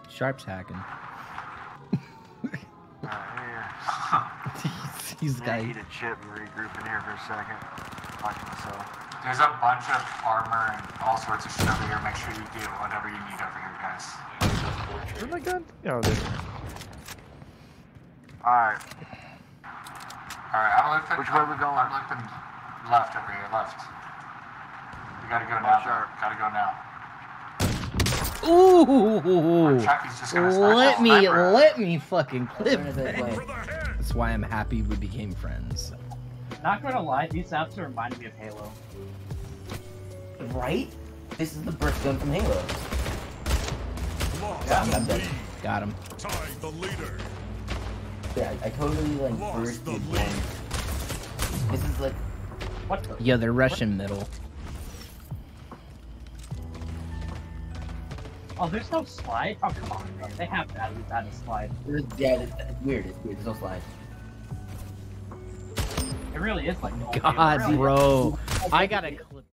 Sharp's hacking. He's got. Eat a chip and regroup in here for a second. Watch myself. There's a bunch of armor and all sorts of shit over here. Make sure you get whatever you need over here, guys. Where's my gun? Oh, there. Alright. Alright, I'm looking. Which way are we going? I'm looking left over here, left. We gotta go now. Gotta go now. Ooh! Chucky's just gonna start Let me fucking clip that. That's why I'm happy we became friends. Not gonna lie, these apps are reminding me of Halo. Right? This is the burst gun from Halo. Yeah, I'm dead. Got him. The leader. Yeah, I totally like bursted one. This is like what the? Yeah, they're rushing middle. Oh, there's no slide? Oh, come on, bro. They have to add a slide. Yeah, it's weird. It's weird. There's no slide. It really is like... God, bro. I gotta clip.